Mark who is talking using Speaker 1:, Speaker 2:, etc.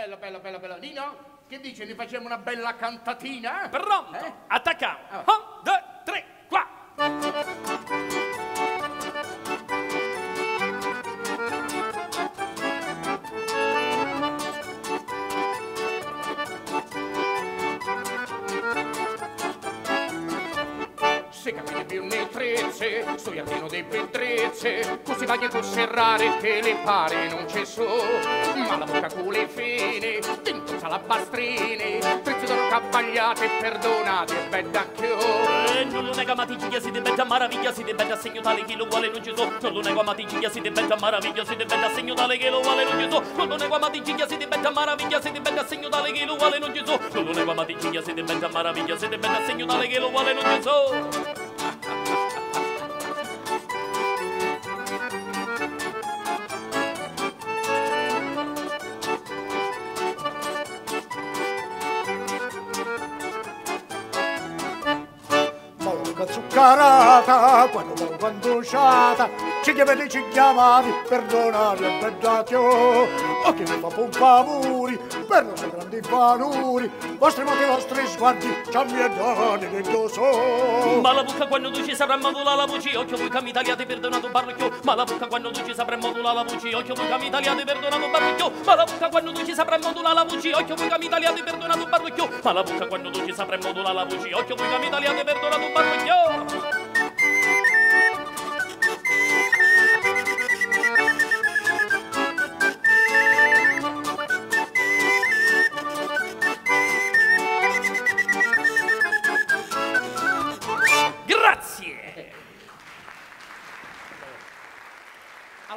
Speaker 1: bello, bello, bello, bello. Nino, che dice? Ne facciamo una bella cantatina?
Speaker 2: Pronto, attacchiamo.
Speaker 1: Ah.
Speaker 2: 1, 2, 3, qua.
Speaker 1: Se capite più nel trezze, sto pieno dei bellezze, così vai a serrare che le pare non c'è so, ma la bocca con le fine, dentro salabastrine, trezze sono cavagliate, perdonate, bella chiò.
Speaker 2: Non lo nega, ma ti giglia, si diventa maraviglia, si diventa segno tale chi lo vuole, non ci so. Non lo nego, ma ti giglia, si diventa maraviglia, si diventa segno tale chi lo vuole, non ci so. Non lo nego, ma ti giglia, si diventa maraviglia, si diventa segno tale chi lo vuole, non ci so. Non lo nego, ma ti giglia, si diventa maraviglia, si diventa segno tale chi lo vuole, non ci so.
Speaker 3: Zuccarata, quando usciata, ci chiamate, ci chiamati, perdonate e perdonate, o che mi fa pompamuri, per non grandi panuri, vostri moti, vostri sguardi, ci ammiedate che lo so.
Speaker 2: Ma la bucca quando tu ci saprai modulare la voce, occhio voi che mi tagliate, perdonato parrocchio. Ma la bucca quando tu ci saprai modulare la voce, occhio voi che mi tagliate, perdonato parrocchio. Ma la bucca quando tu ci saprai modulare la voce, occhio voi che mi tagliate, perdonato parrocchio. Ma la bucca quando tu ci saprai modulare la voce, occhio voi che mi tagliate, perdonato parrocchio.